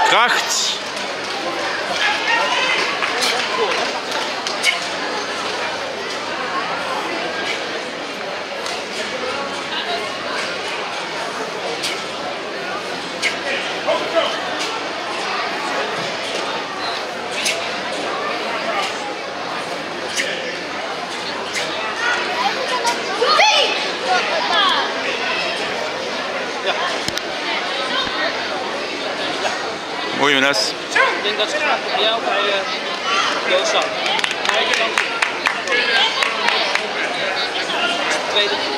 Kracht. Mooi, Jonas. Ik denk dat ze graag op jou bij Joost zat. Tweede.